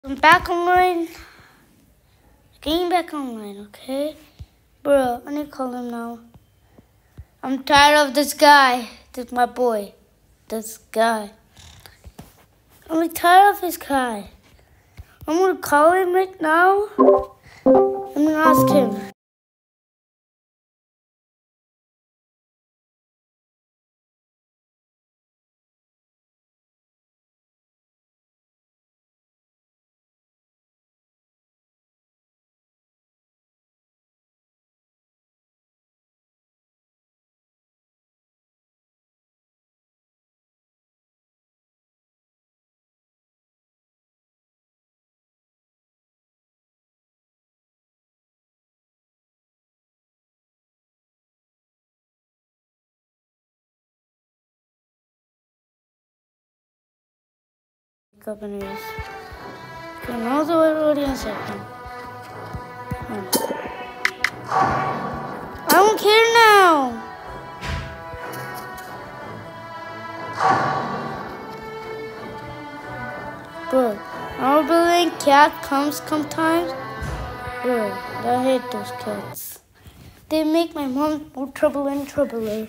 I'm back online. Getting back online, okay? Bro, I need to call him now. I'm tired of this guy. This is my boy. This guy. I'm tired of this guy. I'm gonna call him right now. I'm gonna ask him. Governors. Okay, now the audience second. I don't care now. Bro, our building cat comes sometimes. Bro, I hate those cats. They make my mom more trouble and troubler.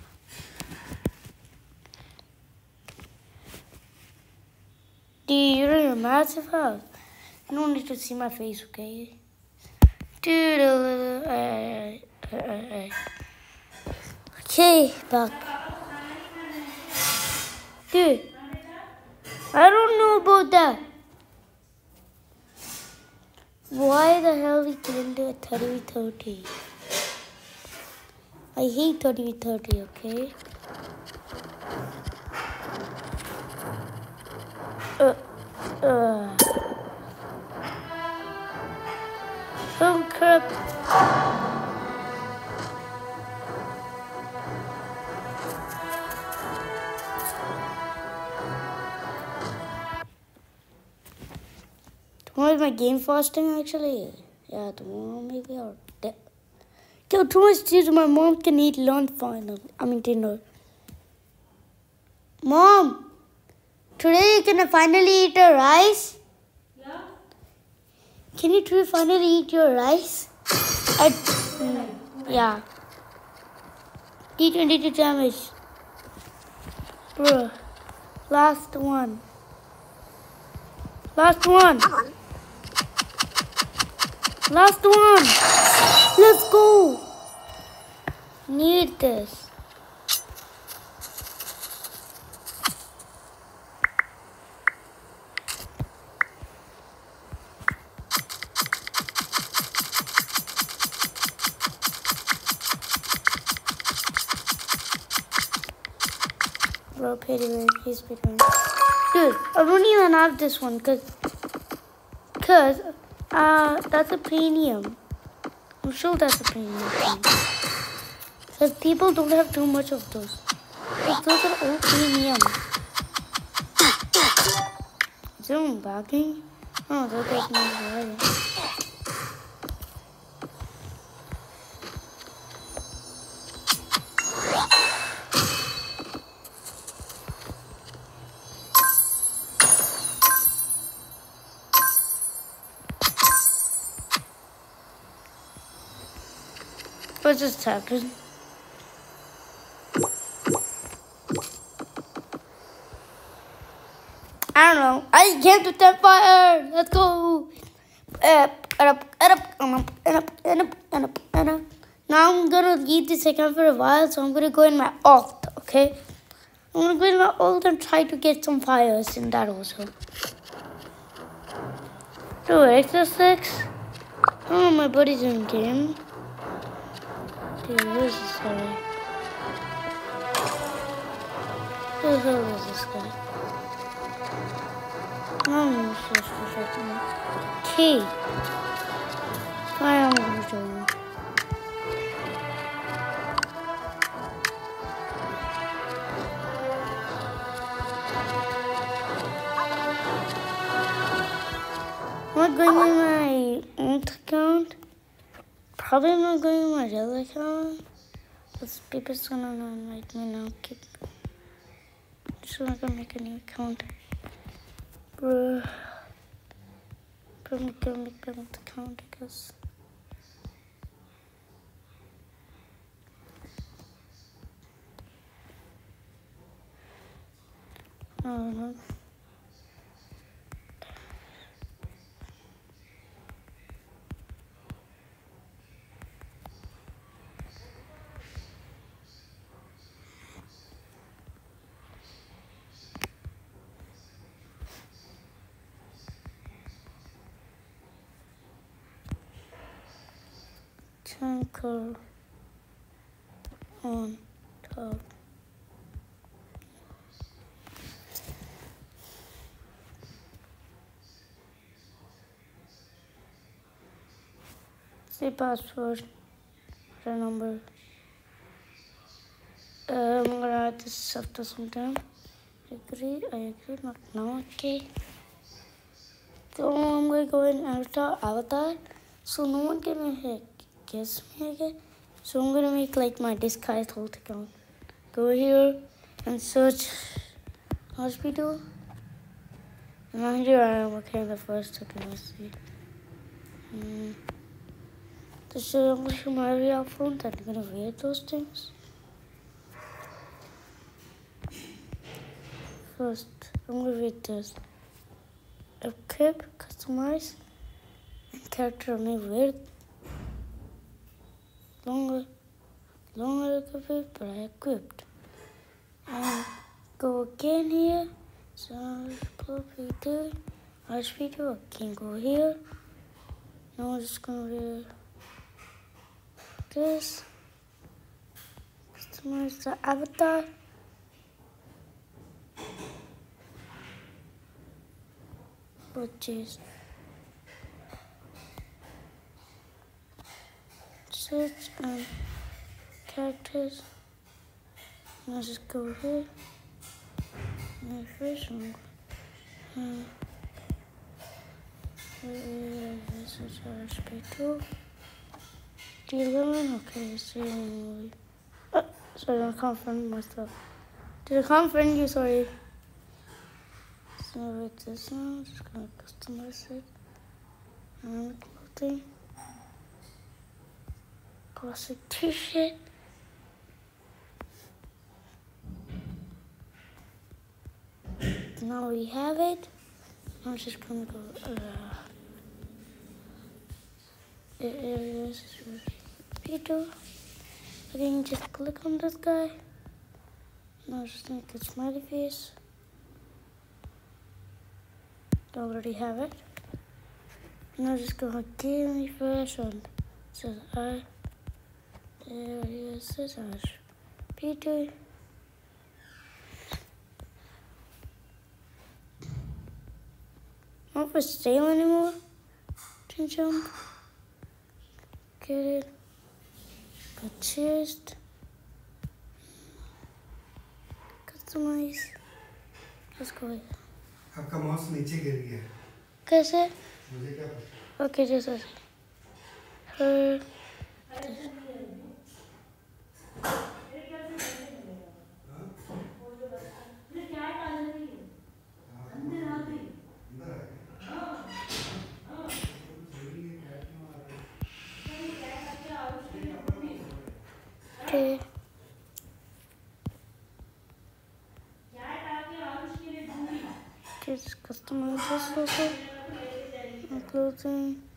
Dude, you're in a massive house. You don't need to see my face, okay? Dude, okay, Buck. Dude, I don't know about that. Why the hell we get into a 30v30? I hate 30v30, okay? Oh crap. Tomorrow is my game fasting actually. Yeah, tomorrow maybe or yo, tomorrow is Tuesday. My mom can eat lunch final. Dinner. Mom, today you can finally eat your rice? Yeah. Can you finally eat your rice? Yeah. T22 damage. Bro. Last one. Last one. Last one. Let's go. Need this. Bro, pay please pay. Dude, I don't even have this one cause that's a premium. I'm sure that's a premium thing. Cause people don't have too much of those. Like those are all premium. Is someone backing? Oh, that guy's not right. What just happened? I don't know. I came to that fire. Let's go. Now I'm gonna leave this account for a while, so I'm gonna go in my alt, okay? I'm gonna go in my alt and try to get some fires in that also. Do exercise. Oh, my buddy's in game. Dude, where's this guy? Who the hell is this guy? I'm so frustrated. Okay. I am going to show you. I'm not going in my alt account. Probably not going in my real account. Because people's gonna invite me now. So I'm gonna make a new account. Bruh. I'm gonna make my account, I guess. I don't know. Tanker on top. Say password. The number. I'm gonna add this after some time. I agree. Not now. Okay. So I'm gonna go in avatar. So no one can guess me again. So I'm gonna make like my disguised whole account. Go here and search hospital. And here I am. Okay, the first account. Let's see. This is my real phone that I'm gonna wear those things. First, I'm gonna read this. Equip, customize, and character only weird. Longer equipped, but I equipped. And go again here. So Peter, Peter, I can go here. Now I'm just gonna wear this. Customize the avatar. Purchase. Search and characters. Now just go here. My first one. This is RSP2. D11. Okay, see. Sorry, I can't find myself. I can't find you, sorry. So with this now, I'm just gonna customize it. And clothing. Classic t-shirt. Now we have it. I'm just gonna go areas Peter. Again, just click on this guy. Now just make a smiley face. I already have it. Now just go give me first one. Says I. There it says Peter. Not for sale anymore. Can jump. Get it. Purchased. Customize. Let's go ahead. आपका mouse नीचे गिर गया कैसे? मुझे क्या पता okay जैसा Okay. Just customize this also. Clothing.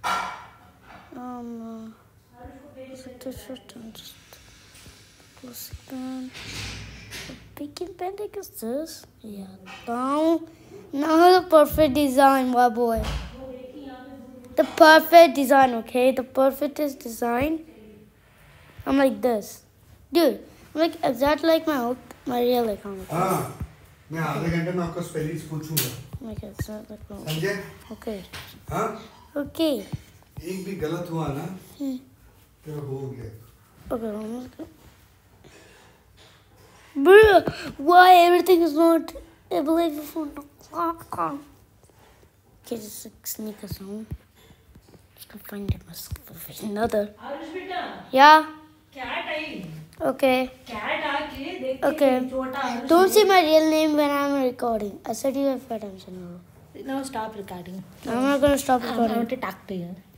It's a t-shirt and just classic band. A bacon band, I guess this. Yeah. Now the perfect design, my boy. The perfect design, okay? The perfectest design. I'm like this. Dude, I'm like exactly like my real account. हाँ, मैं आधे घंटे में आपको spellings पूछूंगा। Like exactly like my. समझे? Okay. हाँ? Okay. एक भी गलत हुआ ना? तेरा हो गया। Okay, almost good. Bro, why everything is not available for okay, just like sneak us home. Just gonna find it myself. Another. Yeah. Cat I. Okay. Cat आके देख Okay. छोटा Don't say my real name when I'm recording. I said you have attention. Now stop recording. I'm not gonna stop I recording. want to talk to you.